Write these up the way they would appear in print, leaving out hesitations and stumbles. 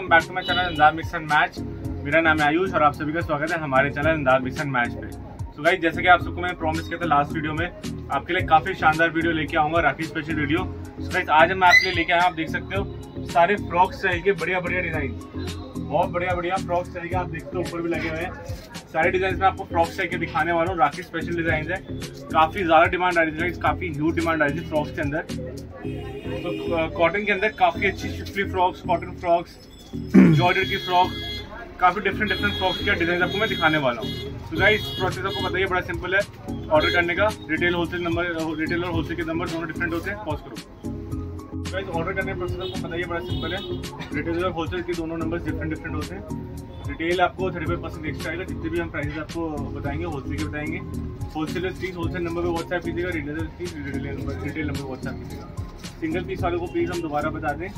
Welcome back to my channel Andaz mix and match. मेरा नाम है आयुष और आप सभी का स्वागत है हमारे channel Andaz mix and match पे। सो गाइस, जैसे कि आप सबको मैंने प्रॉमिस किया था लास्ट वीडियो में, आपके लिए काफी शानदार वीडियो लेके आऊंगा, Rakhi special video. So guys, आज मैं आपके लिए लेके आया, आप देख सकते हो सारे फ्रॉक स्टाइल के बढ़िया बढ़िया डिजाइन, बहुत बढ़िया फ्रॉक स्टाइल के आप देखते हो ऊपर भी लगे हुए हैं। सारे डिजाइन में आपको फ्रॉक स्टाइल के दिखाने वाला हूँ, राखी स्पेशल डिजाइन है। काफी ज्यादा डिमांड आ रही थी, काफी ह्यूज डिमांड आ रही थी फ्रॉक्स के अंदर। तो कॉटन के अंदर काफी अच्छी schiffli frocks, cotton frocks, georgette की फ्रॉक, काफी डिफरेंट फ्रॉक्स के डिजाइन आपको मैं दिखाने वाला हूँ। तो गाइस, प्रोसेस आपको बताइए, बड़ा सिंपल है ऑर्डर करने का। रिटेल होलसेल नंबर, रिटेल और होलसेल के नंबर दोनों डिफरेंट होते हैं। पॉज करो। गाइस, ऑर्डर करने का प्रोसेस आपको बताइए, बड़ा सिंपल है। रिटेल और होलसेल के दोनों नंबर डिफरेंट होते हैं। रिटेल आपको 35% एक्स्ट्रा आएगा, जितने भी हम प्राइस आपको बताएंगे होलसेल के बताएंगे। होलसेलर प्लीज होलसेल नंबर पे व्हाट्सएप कीजिएगा, retailer please retail number WhatsApp कीजिएगा। सिंगल पीस वालों को प्लीज हम दोबारा बता दें,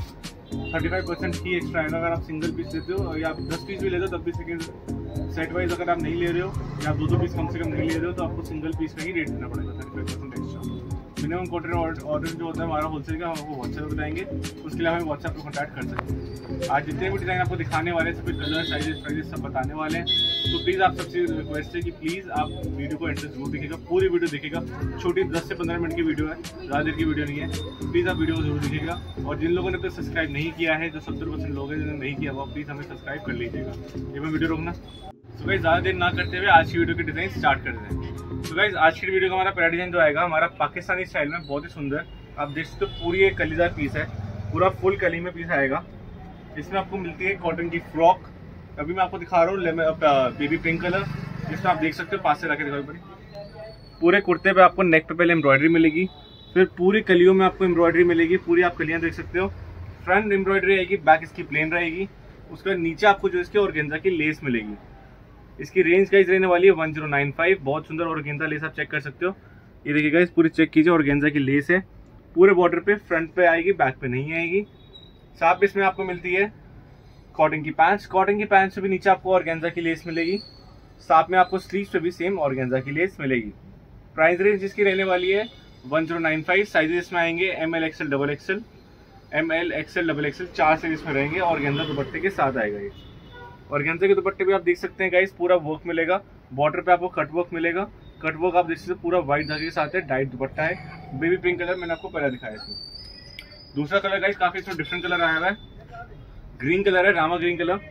35% ही एक्स्ट्रा आएगा अगर आप सिंगल पीस लेते हो, या आप 10 पीस भी लेते हो तब भी सेकेंड सेट वाइज अगर आप नहीं ले रहे हो, या 2 पीस कम से कम नहीं ले रहे हो, तो आपको सिंगल पीस का ही रेट देना पड़ेगा, 35% एक्स्ट्रा। मिनिमम क्वार्टर ऑर्डर जो होता है हमारा होलसेल का, हम आपको व्हाट्सएप पर बताएंगे, उसके लिए हमें व्हाट्सएप पर कॉन्टैक्ट कर सकते हैं। आज जितने भी डिज़ाइन आपको दिखाने वाले हैं, सभी कलर, साइजेस, प्राइजेस सब बताने वाले हैं। तो प्लीज़ आप सबसे रिक्वेस्ट है कि प्लीज़ आप वीडियो को इंटरेस्ट जरूर देखिएगा, पूरी वीडियो देखिएगा। छोटी 10 से 15 मिनट की वीडियो है, ज़्यादा देर की वीडियो नहीं है। प्लीज़ आप वीडियो को जरूर देखिएगा। और जिन लोगों ने तो सब्सक्राइब नहीं किया है, जो 70% लोग हैं जिन्होंने नहीं किया, वो प्लीज़ हमें सब्सक्राइब कर लीजिएगा। ये मैं वीडियो रोकना। तो गाइस, ज़्यादा देर ना करते हुए आज की वीडियो के डिज़ाइन स्टार्ट कर दें। तो गाइस, आज की वीडियो का हमारा पहला डिज़ाइन जो आएगा हमारा पाकिस्तानी स्टाइल में, बहुत ही सुंदर। आप देख सकते हो पूरी एक कलीदार पीस है, पूरा फुल कली में पीस आएगा। इसमें आपको मिलती है कॉटन की फ्रॉक। अभी मैं आपको दिखा रहा हूँ बेबी पिंक कलर, जिसमें आप देख सकते हो, पास से रखे दिखाई पड़ी। पूरे कुर्ते पे आपको नेक पे पहले एम्ब्रॉयडरी मिलेगी, फिर पूरी कलियों में आपको एम्ब्रॉयडरी मिलेगी। पूरी आप कलियाँ देख सकते हो, फ्रंट एम्ब्रॉयडरी आएगी, बैक इसकी प्लेन रहेगी। उसके नीचे आपको जो इसके ऑर्गेन्जा की लेस मिलेगी। इसकी रेंज गाइस रहने वाली है 1095। बहुत सुंदर ऑर्गेन्जा लेस आप चेक कर सकते हो। ये देखिए गाइस, पूरी चेक कीजिए, ऑर्गेन्जा की लेस है। पूरे बॉर्डर पे फ्रंट पे आएगी, बैक पे नहीं आएगी। साथ इसमें आपको मिलती है कॉटन की पैंट्स। कॉटन की पैंट्स से भी नीचे आपको ऑर्गेन्जा की लेस मिलेगी। साथ में आपको स्लीव्स पे भी सेम ऑर्गेन्जा की लेस मिलेगी। प्राइस रेंज इसकी रहने वाली है 1095। साइजेस इसमें आएंगे ML, XL, XXL, ML, XL, XXL, 4 size इसमें रहेंगे। ऑर्गेन्जा दुपट्टे के साथ आएगा ये। ऑर्गेन्जा के दुपट्टे भी आप देख सकते हैं गाइस, पूरा वर्क मिलेगा। बॉर्डर पे आपको कट वर्क मिलेगा। कट वर्क आप देख सकते हैं, पूरा व्हाइट धागे के साथ है। डाइट दुपट्टा है, बेबी पिंक कलर मैंने आपको पहले दिखाया इसमें। दूसरा कलर गाइस, काफी इसमें डिफरेंट कलर आया हुआ है, ग्रीन कलर है, रामा ग्रीन कलर।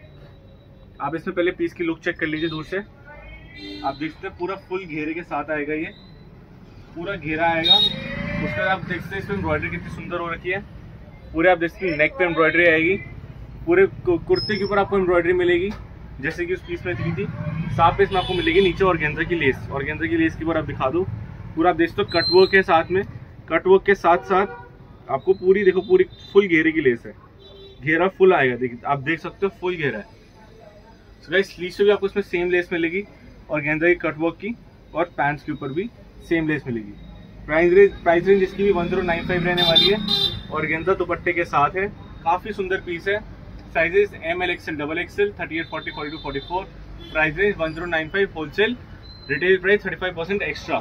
आप इसमें पहले पीस की लुक चेक कर लीजिए दूर से। आप देख सकते हैं पूरा फुल घेरे के साथ आएगा, ये पूरा घेरा आएगा। उसके बाद आप देख सकते हैं इसमें एम्ब्रॉयडरी कितनी सुंदर हो रखी है। पूरे आप देख सकते हैं नेक पे एम्ब्रॉयडरी आएगी। पूरे कुर्ते के ऊपर आपको एम्ब्रॉयडरी मिलेगी, जैसे कि उस पीस में थी। साथ में इसमें आपको मिलेगी नीचे ऑर्गेन्जा की लेस। ऑर्गेन्जा की लेस की बार आप दिखा दो, पूरा आप देख सकते हो कट वर्क है साथ में। कट वर्क के साथ साथ आपको पूरी देखो, पूरी फुल घेरे की लेस है। घेरा फुल आएगा, देखिए आप देख सकते हो फुल घेरा है। सो गाइस, स्लीव से भी आपको इसमें सेम लेस मिलेगी, ऑर्गेन्जा की कट वर्क की, और पैंट्स के ऊपर भी सेम लेस मिलेगी। प्राइस रेंज इसकी भी 1095 रहने वाली है। ऑर्गेन्जा दुपट्टे के साथ है, काफी सुंदर पीस है। Sizes ML, XL, XXL, 38, 40, 42, 44। Price range 1095। Wholesale, retail price 35% extra.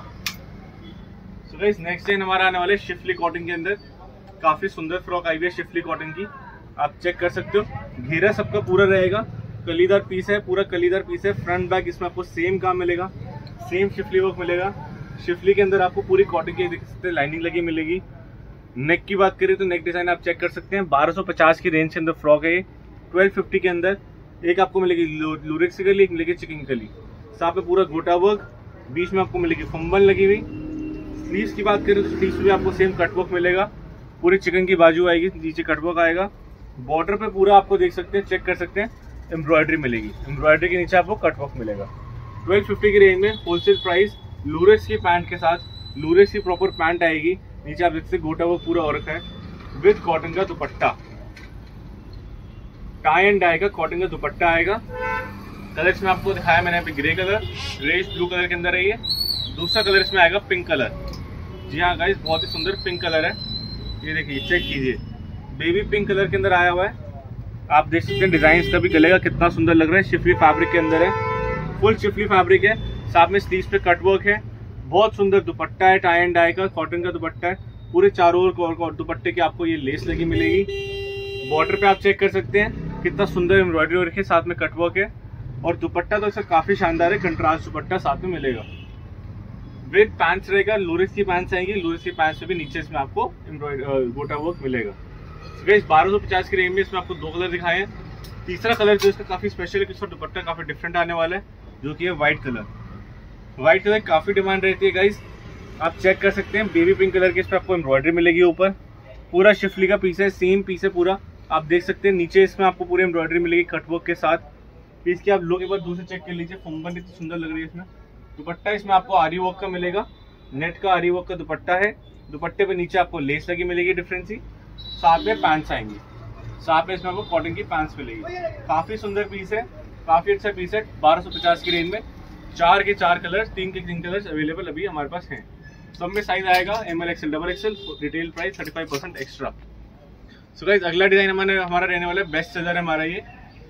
So guys, next design हमारा आने वाला है शिफली कॉटन के अंदर। काफी सुंदर फ्रॉक आई हुई है शिफली कॉटन की, आप चेक कर सकते हो। घेरा सबका पूरा रहेगा, कलीदार पीस है, पूरा कलीदार पीस है। फ्रंट बैक इसमें आपको सेम काम मिलेगा, सेम शिफली वर्क मिलेगा। शिफली के अंदर आपको पूरी कॉटन की देख सकते हैं लाइनिंग लगी मिलेगी। नेक की बात करें तो नेक डिजाइन आप चेक कर सकते हैं। 1250 की रेंज के अंदर फ्रॉक है ये। 1250 के अंदर एक आपको मिलेगी लूरेक्स की कली, एक मिलेगी चिकन कली। साथ में पूरा गोटा वर्क, बीच में आपको मिलेगी फंबल लगी हुई। स्लीव्स की बात करें तो स्लीव्स भी आपको सेम कट वर्क मिलेगा। पूरी चिकन की बाजू आएगी, नीचे कट वर्क आएगा। बॉर्डर पे पूरा आपको देख सकते हैं, चेक कर सकते हैं, एम्ब्रॉयडरी मिलेगी। एम्ब्रॉयडरी के नीचे आपको कट वर्क मिलेगा। 1250 की रेंज में होलसेल प्राइस। लूरेक्स की पैंट के साथ, लूरेक्स की प्रॉपर पैंट आएगी। नीचे आप देखते हैं गोटा वर्क पूरा हो रखा है, विद कॉटन का दुपट्टा। टाई एंड डाई का कॉटन का दुपट्टा आएगा। कलर्स में आपको दिखाया मैंने यहाँ पे grey colour, greyish blue colour के अंदर है ये। दूसरा कलर इसमें आएगा पिंक कलर। जी हाँ गाइस, बहुत ही सुंदर पिंक कलर है। ये देखिए, चेक कीजिए, बेबी पिंक कलर के अंदर आया हुआ है। आप देख सकते हैं डिजाइन इसका भी गले का कितना सुंदर लग रहा है। शिफली फैब्रिक के अंदर है, फुल शिफली फैब्रिक है। साथ में स्लीव्स पे कट वर्क है। बहुत सुंदर दुपट्टा है, टाई एंड डाई का कॉटन का दुपट्टा है। पूरे चारों ओर दुपट्टे के आपको ये लेस लगी मिलेगी। बॉर्डर पे आप चेक कर सकते हैं कितना सुंदर एम्ब्रॉयडरी हो रखी है, साथ में कटवर्क है। और दुपट्टा तो इसका काफी शानदार है, कंट्रास्ट दुपट्टा साथ में मिलेगा। विद पैंट्स रहेगा, लूरिक्स की पैंट्स आएंगी, लूरिक्स की पैंट्स में भी नीचे इसमें आपको गोटा वर्क मिलेगा। 1250 की रेंज में इसमें आपको 2 कलर दिखाए हैं। तीसरा कलर जो इसका काफी स्पेशल है कि इसका दुपट्टा काफी डिफरेंट आने वाला है, जो कि है व्हाइट कलर। व्हाइट कलर काफी डिमांड रहती है गाइस, आप चेक कर सकते हैं। बेबी पिंक कलर के इस पर आपको एम्ब्रॉयडरी मिलेगी। ऊपर पूरा शिफली का पीस है, सेम पीस है पूरा, आप देख सकते हैं। नीचे इसमें आपको पूरी एम्ब्रॉयडरी मिलेगी कटवर्क के साथ। पीस की आप लोग एक बार दूर से चेक कर लीजिए, फंबन इतनी सुंदर लग रही है इसमें। दुपट्टा इसमें आपको आरी वर्क का मिलेगा, नेट का आरी वर्क का दुपट्टा है। दुपट्टे पे नीचे आपको लेस लगी मिलेगी डिफरेंट सी, साथ में पैंट्स आएंगी, साथ में इसमें आपको कॉटन की पैंट्स मिलेगी। काफी सुंदर पीस है, काफी अच्छा पीस है। 1250 की रेंज में 4 के 4 कलर्स, 3 के 3 कलर्स अवेलेबल अभी हमारे पास हैं। सब में साइज आएगा ML XL XXL, retail price 35% extra. So guys अगला डिजाइन हमारा रहने वाला है, बेस्ट सेलर है हमारा ये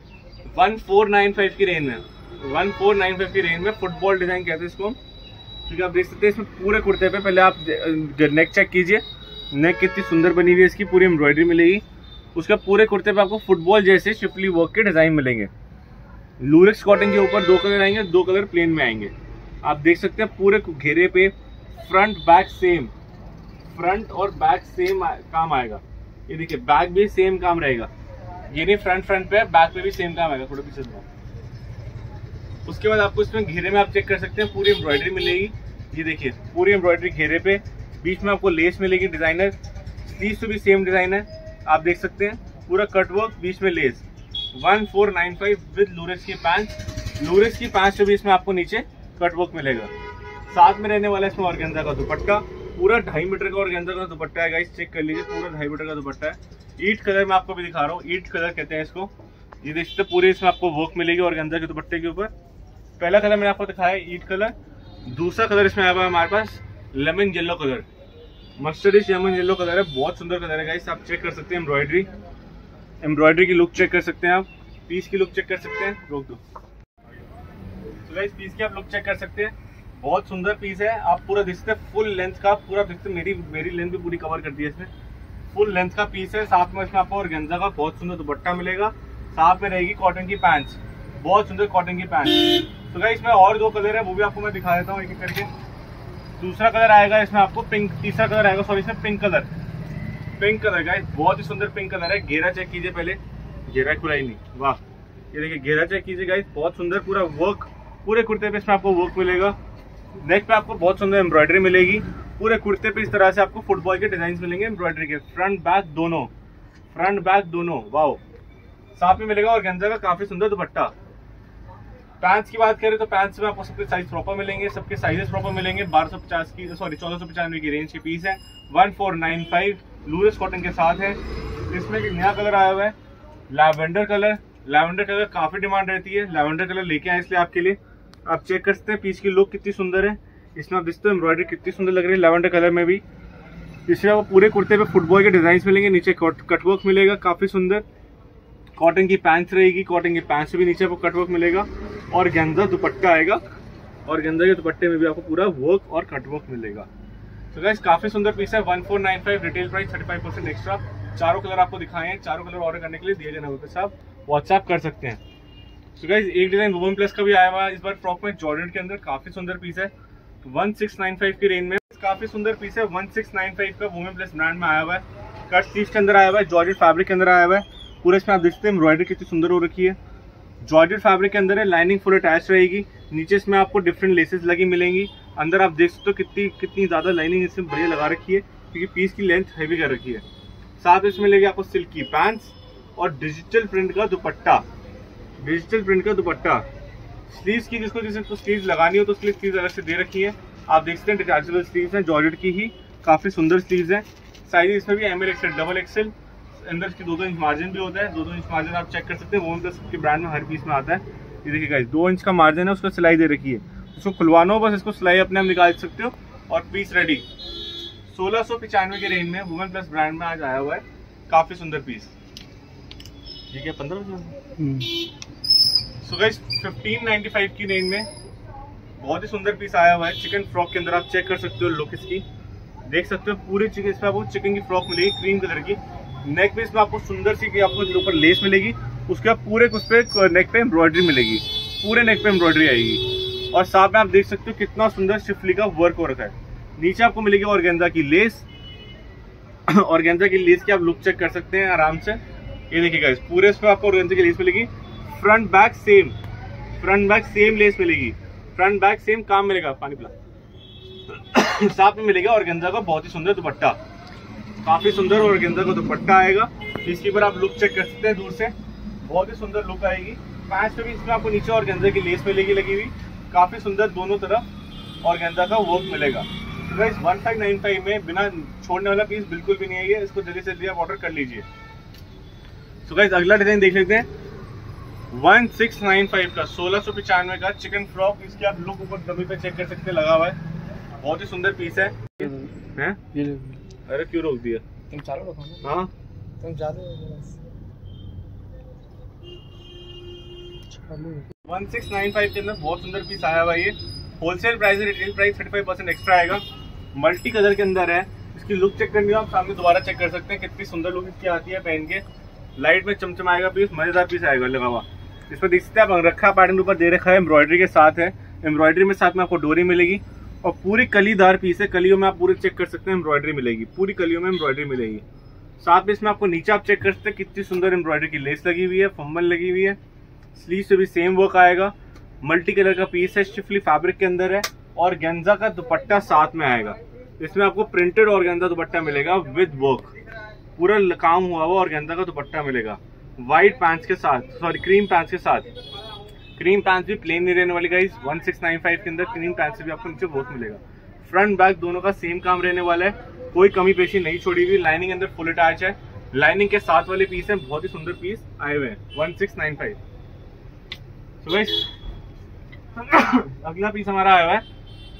1495 की रेंज में। 1495 की रेंज में फुटबॉल डिजाइन कहते हैं इसको, क्योंकि आप देख सकते हैं इसमें पूरे कुर्ते पे पहले आप नेक चेक कीजिए, नेक कितनी सुंदर बनी हुई है, इसकी पूरी एम्ब्रॉयडरी मिलेगी। उसका पूरे कुर्ते पे आपको फुटबॉल जैसे शिफली वर्क के डिजाइन मिलेंगे। लूरिक्स कॉटन के ऊपर 2 कलर आएंगे, 2 कलर प्लेन में आएंगे। आप देख सकते हैं पूरे घेरे पे फ्रंट बैक सेम, फ्रंट और बैक सेम काम आएगा। ये देखिए बैक भी सेम काम रहेगा, ये नहीं फ्रंट पे, बैक पे भी सेम काम आएगा थोड़ा पीछे से। उसके बाद आपको इसमें घेरे में आप चेक कर सकते हैं पूरी एम्ब्रॉयडरी मिलेगी। ये देखिए पूरी एम्ब्रॉयडरी घेरे पे, बीच में आपको लेस मिलेगी डिजाइनर, स्लीव्स पे भी सेम डिजाइन है, आप देख सकते हैं। पूरा कटवर्क, बीच में लेस। 1495 विद लूरिक्स की पैंट्स। लूरिक्स की पैंट्स पे भी इसमें आपको नीचे कटवर्क मिलेगा। साथ में रहने वाला इसमें ऑर्गेन्जा का दुपट्टा, पूरा 2.5 मीटर का ऑर्गेन्जा का दुपट्टा है गाइस, चेक कर लीजिए, पूरा 2.5 मीटर का दुपट्टा है। ईट कलर में आपको भी दिखा रहा हूँ, ईट कलर कहते हैं इसको। ये देख सकते पूरे इसमें आपको वर्क मिलेगी ऑर्गेन्जा के दुपट्टे के ऊपर। पहला कलर मैंने आपको दिखाया है ईट कलर, दूसरा कलर इसमें आया हुआ है हमारे पास lemon yellow colour, mustardish lemon yellow colour है, बहुत सुंदर कलर है गाइस। आप चेक कर सकते हैं एम्ब्रॉयडरी की लुक चेक कर सकते हैं, आप पीस की लुक चेक कर सकते हैं। रोक दो। तो गाइस पीस की आप लुक चेक कर सकते हैं, बहुत सुंदर पीस है। आप पूरा देखते हैं फुल लेंथ का, पूरा देखते मेरी लेंथ भी पूरी कवर कर दी है इसमें। फुल लेंथ का पीस है, साथ में इसमें आपको ऑर्गेन्जा का बहुत सुंदर दुपट्टा मिलेगा, साथ में रहेगी कॉटन की पैंट्स, बहुत सुंदर कॉटन की पैंट्स। तो गाइस इसमें और 2 कलर है, वो भी आपको मैं दिखा देता हूँ एक एक करके। दूसरा कलर आएगा इसमें आपको पिंक, तीसरा कलर आएगा सॉरी इसमें पिंक कलर गाइस, बहुत ही सुंदर पिंक कलर है। घेरा चेक कीजिए पहले, घेरा खुला ही नहीं, वाह। ये देखिए घेरा चेक कीजिए गाइस, बहुत सुंदर पूरा वर्क, पूरे कुर्ते पे इसमें आपको वर्क मिलेगा। नेक पे आपको बहुत सुंदर एम्ब्रॉयडरी मिलेगी, पूरे कुर्ते पे इस तरह से आपको फुटबॉल के डिजाइन मिलेंगे एम्ब्रॉयडरी के, फ्रंट बैक दोनों, वाह। साथ में मिलेगा ऑर्गेन्जा का काफी सुंदर दुपट्टा। पैंट्स की बात करें तो पैंट्स में आपको सबके साइज प्रॉपर मिलेंगे, सबके साइजेस प्रॉपर मिलेंगे। 1495 की रेंज की पीस है। 1495 लूरिक्स कॉटन के साथ है। इसमें एक नया कलर आया हुआ है लैवेंडर कलर काफी डिमांड रहती है, लैवेंडर कलर लेके आए इसलिए आपके लिए। आप चेक कर सकते हैं पीस की लुक कितनी सुंदर है, इसमें आप देखते हो एम्ब्रॉयडरी कितनी सुंदर लग रही है लैवेंडर कलर में भी। इसमें आपको पूरे कुर्ते पे फुटबॉल के डिजाइन मिलेंगे, नीचे कटवर्क मिलेगा काफी सुंदर। कॉटन की पैंट्स रहेगी, कॉटन की पैंट्स भी नीचे आपको कटवर्क मिलेगा और गेंजा दुपट्टा आएगा, और गेंजा के दुपट्टे में भी आपको पूरा वर्क और कटवर्क मिलेगा। तो गाइस काफी सुंदर पीस है। 1495 रिटेल प्राइस 35% एक्स्ट्रा। चारों कलर आपको दिखाए हैं, चारों कलर ऑर्डर करने के लिए दिए गए नंबर पे आप व्हाट्सएप कर सकते हैं। तो गाइस एक डिजाइन वुमेन प्लस का भी आया हुआ है इस बार फ्रॉक में, जॉर्जेट के अंदर, काफी सुंदर पीस है। 1695 की रेंज में काफी सुंदर पीस है। 1695 का वुमेन प्लस ब्रांड में आया हुआ है, कट स्लीव्स के अंदर आया हुआ है, जॉर्जेट फैब्रिक के अंदर आया हुआ है। पूरे इसमें आप देखते हैं एम्ब्रॉयडरी कितनी सुंदर हो रखी है, जॉर्जेट फैब्रिक के अंदर है, लाइनिंग फुल अटैच रहेगी। नीचे इसमें आपको डिफरेंट लेसेस लगी मिलेंगी, अंदर आप देख सकते हो कितनी ज्यादा लाइनिंग इसमें बढ़िया लगा रखी है, क्योंकि पीस की लेंथ हैवी कर रखी है। साथ में इसमें मिलेगी आपको सिल्क की पैंट्स और डिजिटल प्रिंट का दुपट्टा, स्लीव्स की जिसको स्लीव्स लगानी हो तो स्लीव्स अलग से दे रखी है। आप देख सकते हैं डिटैचेबल स्लीव्स हैं, जॉर्जेट की ही काफी सुंदर स्लीव्स हैं। साइज इसमें भी ML XL XXL, अंदर इसकी 2-2 इंच मार्जिन भी होता है। 2-2 इंच मार्जिन आप चेक कर सकते हैं, वो के ब्रांड में हर पीस में आता है। ये देखिए गाइस 2 इंच का मार्जिन है, उसका सिलाई दे रखी है, उसको खुलवाना हो बस इसको सिलाई अपने आप निकाल सकते हो और पीस रेडी। 1695 के रेंज में वुमेन प्लस ब्रांड में आज आया हुआ है, काफी सुंदर पीस। ये क्या 15? सो गाइस 1595 की रेंज में बहुत ही सुंदर पीस आया हुआ है, चिकन फ्रॉक के अंदर। आप चेक कर सकते हो लुक इसकी, देख सकते हो पूरी इसमें आपको चिकन की फ्रॉक मिलेगी क्रीम कलर की। नेक में इसमें आपको सुंदर सी आपको ऊपर लेस मिलेगी उसके बाद पूरे उस पर नेक पे एम्ब्रॉयडरी मिलेगी, पूरे नेक पे एम्ब्रॉयडरी आएगी। और साथ में आप देख सकते हो कितना सुंदर शिफली का वर्क हो रखा है। नीचे आपको मिलेगी ऑर्गेन्जा की लेस, ऑर्गेन्जा की लेस की आप लुक चेक कर सकते हैं आराम से। ये देखिएगा इस पूरे इस पर आपको ऑर्गेन्जा की लेस मिलेगी। Front back same, front back same lace मिलेगी, फ्रंट बैक सेम काम मिलेगा। पानी पिला। साथ में मिलेगा ऑर्गेन्जा का बहुत ही सुंदर दुपट्टा, काफी सुंदर ऑर्गेन्जा का दुपट्टा आएगा। इसके ऊपर आप लुक चेक कर सकते हैं दूर से, बहुत ही सुंदर लुक आएगी। पैंच पे भी इसमें आपको नीचे ऑर्गेन्जा की लेस मिलेगी लगी हुई, काफी सुंदर दोनों तरफ ऑर्गेन्जा का वर्क मिलेगा। तो गाइस 1595 में बिना छोड़ने वाला पीस बिल्कुल भी नहीं है ये, इसको जल्दी से जल्दी आप ऑर्डर कर लीजिए। तो गाइस अगला डिजाइन देख लेते हैं 1695 का 1695 का चिकन फ्रॉक। इसके आप लुक ऊपर डमी पे चेक कर सकते हैं, लगा हुआ है, बहुत ही सुंदर पीस है। हैं? अरे क्यों रोक दिया? तुम चालू रखो ना। हाँ तुम चालू 1695 के अंदर बहुत सुंदर पीस आया हुआ है। ये होलसेल प्राइस है, रिटेल प्राइस 35% एक्स्ट्रा आएगा। मल्टी कलर के अंदर है। इसकी लुक चेक करनी हो आप सामने दोबारा चेक कर सकते हैं, कितनी सुंदर लुक इसकी आती है पहन के। लाइट में चमचमाएगा पीस, मजेदार पीस आएगा लगा हुआ। इस पर देख सकते हैं आप रखा पैटर्न ऊपर दे रखा है, एम्ब्रॉयडरी के साथ है। एम्ब्रॉयडरी में साथ में आपको डोरी मिलेगी और पूरी कलीदार पीस है। कलियों में आप पूरे चेक कर सकते हैं एम्ब्रॉयडरी मिलेगी, पूरी कलियों में एम्ब्रॉयडरी मिलेगी। साथ में इसमें आपको नीचे आप चेक कर सकते हैं कितनी सुंदर एम्ब्रॉयडरी की लेस लगी हुई है, फम्बल लगी हुई है। स्लीव से भी सेम वर्क आएगा। मल्टी कलर का पीस है, शिफली फैब्रिक के अंदर है और गेंजा का दुपट्टा साथ में आएगा। इसमें आपको प्रिंटेड और गेंजा दुपट्टा मिलेगा विद वर्क, पूरा काम हुआ हुआ और गेंजा का दुपट्टा मिलेगा व्हाइट पैंट्स के साथ, सॉरी क्रीम पैंट्स के साथ। क्रीम पैंट्स भी प्लेन नहीं रहने वाली गाइस। 1695 के अंदर क्रीम पैंट्स से भी आपको नीचे वर्क मिलेगा। फ्रंट बैक दोनों का सेम काम रहने वाला है, कोई कमी पेशी नहीं छोड़ी हुई। लाइनिंग अंदर फुल अटैच है, लाइनिंग के साथ वाले पीस है, बहुत ही सुंदर पीस आए हुए हैं 1695। तो गाइस अगला पीस हमारा आया हुआ है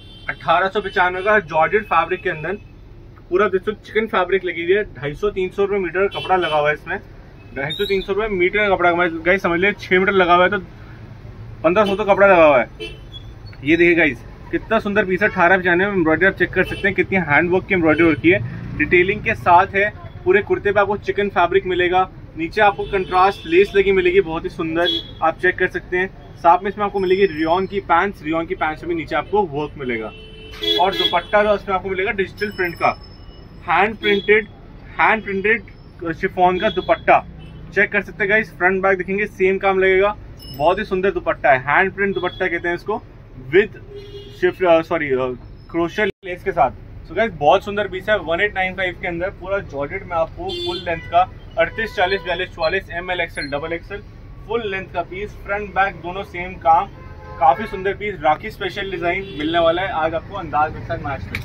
1895 का जॉर्जेट फैब्रिक के अंदर। पूरा देखो चिकन फैब्रिक लगी हुई है, 250-300 रुपए मीटर कपड़ा लगा हुआ है इसमें। 250-300 रुपए मीटर का कपड़ा गाइस समझ लीजिए 6 मीटर लगा हुआ है तो 1500 तो कपड़ा लगा हुआ है। ये देखिए गाइस कितना सुंदर पीस है। 1895 में एम्ब्रॉयडरी आप चेक कर सकते हैं, कितनी हैंडवर्क की एम्ब्रॉयडरी रखी है, डिटेलिंग के साथ है। पूरे कुर्ते पे आपको चिकन फैब्रिक मिलेगा, नीचे आपको कंट्रास्ट लेस लगी मिलेगी, बहुत ही सुंदर आप चेक कर सकते हैं। साथ में इसमें आपको मिलेगी रियॉन की पैंट्स, रियॉन की पैंट्स में भी नीचे आपको वर्क मिलेगा। और दुपट्टा जो इसमें आपको मिलेगा डिजिटल प्रिंट का, हैंड प्रिंटेड शिफॉन का दुपट्टा चेक कर सकते हैं गाइस। फ्रंट बैक देखेंगे सेम काम लगेगा, बहुत ही सुंदर दुपट्टा है। हैंड प्रिंट दुपट्टा कहते हैं इसको, विद क्रोशिया लेस के साथ। सो गाइस बहुत सुंदर पीस है 1895 के अंदर। पूरा जॉर्जेट में आपको फुल लेंथ का 38, 40, 42, 44 ML, XL, XXL full length का पीस। फ्रंट बैक दोनों सेम काम, काफी सुंदर पीस। राखी स्पेशल डिजाइन मिलने वाला है आज आपको अंदाज मिक्सर मैच में।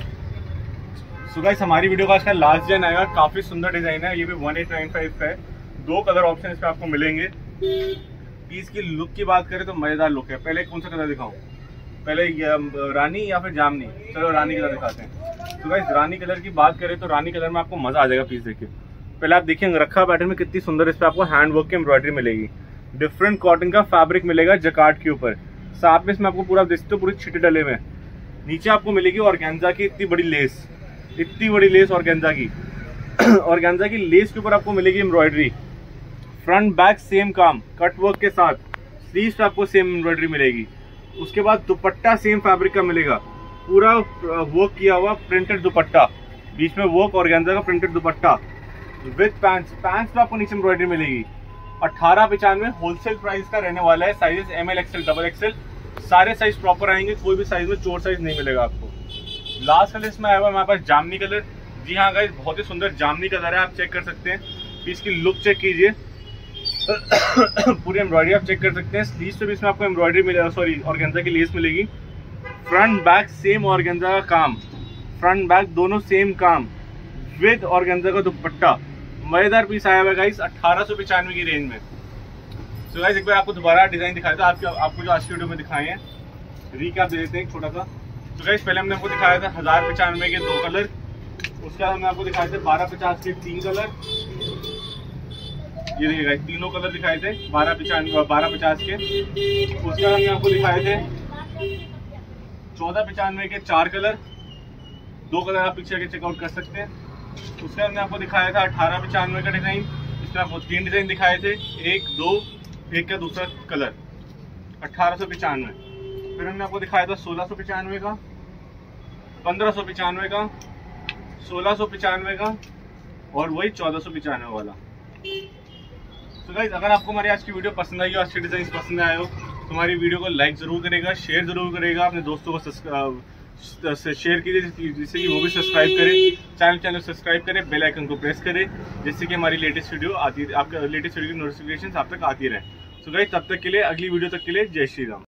सो गाइस हमारी वीडियो का आज का लास्ट डिजाइन आएगा, काफी सुंदर डिजाइन है। ये भी 1895 का है। 2 कलर ऑप्शन इसमें आपको मिलेंगे। पीस की लुक की बात करें तो मजेदार लुक है। पहले कौन सा कलर दिखाऊं, पहले रानी या फिर जामनी? चलो रानी कलर दिखाते हैं। तो गाइस रानी कलर की बात करें तो रानी कलर में आपको मजा आ जाएगा पीस देखिए। पहले आप देखिए रखा पैटर्न में कितनी सुंदर इस पे आपको हैंड वर्क की एम्ब्रॉयडरी मिलेगी। डिफरेंट कॉटन का फैब्रिक मिलेगा जकार्ड के ऊपर। साथ में इसमें आपको पूरा देखते हो पूरी छिटे डले में। नीचे आपको मिलेगी ऑर्गेन्जा की इतनी बड़ी लेस ऑर्गेन्जा की ऑर्गेन्जा की लेस के ऊपर आपको मिलेगी एम्ब्रॉयडरी। फ्रंट बैक सेम काम, कट वर्क के साथ। स्लीव्स पे आपको सेम एम्ब्रॉयडरी मिलेगी। उसके बाद दुपट्टा सेम फैब्रिक का मिलेगा, पूरा वर्क किया हुआ प्रिंटेड दुपट्टा, बीच में वर्क ऑर्गेन्जा का प्रिंटेड दुपट्टा विद पैंट्स पे आपको नीचे एम्ब्रॉयडरी मिलेगी। 1895 होलसेल प्राइस का रहने वाला है। साइजेस ML, XL, XXL सारे साइज प्रॉपर आएंगे, कोई भी साइज में चोर साइज नहीं मिलेगा आपको। लास्ट कलर इसमें आया हुआ हमारे पास जामनी कलर। जी हाँ गाइस बहुत ही सुंदर जामनी कलर है, आप चेक कर सकते हैं। पीस की लुक चेक कीजिए, पूरी एम्ब्रॉयडरी आप चेक कर सकते हैं। स्लीव्स पे भी इसमें आपको एम्ब्रॉयडरी मिलेगा, सॉरी ऑर्गेन्जा की लेस मिलेगी। फ्रंट बैक सेम ऑर्गेन्जा का काम, फ्रंट बैक दोनों सेम काम विद ऑर्गेन्जा का दुपट्टा। मजेदार पीस आया हुआ है गाइस 1895 की रेंज में। तो गाइस एक बार आपको दोबारा डिजाइन दिखाया था आपको जो आज की वीडियो में दिखाए हैं, रीकैप दे देते हैं छोटा सा। तो गाइस पहले हमने आपको दिखाया था 1095 के 2 कलर, उसके बाद हमने आपको दिखाए थे 1250 के 3 कलर। ये देखिए गाइस तीनों कलर दिखाए थे 1250 के। उसके बाद हमने आपको दिखाए थे 1495 के 4 कलर, 2 कलर आप पीछे के चेकआउट कर सकते हैं। उसके बाद हमने आपको दिखाया था 1895 का डिजाइन, फिर आपको 3 डिजाइन दिखाए थे, 1, 2, एक का दूसरा कलर 1895। फिर हमने आपको दिखाया था 1695 का, 1595 का, 1695 का और वही 1495 वाला। तो गाइस अगर आपको हमारी आज की वीडियो पसंद आई हो, आज के डिजाइन पसंद आए हो तो हमारी वीडियो को लाइक जरूर करेगा, शेयर जरूर करेगा, अपने दोस्तों को शेयर कीजिए जिससे कि वो भी सब्सक्राइब करें, चैनल सब्सक्राइब करें, बेल आइकन को प्रेस करें जिससे कि हमारी लेटेस्ट वीडियो आपका लेटेस्ट वीडियो की नोटिफिकेशन आप तक आती रहे। तो गाइस तब तक के लिए, अगली वीडियो तक के लिए जय श्री राम।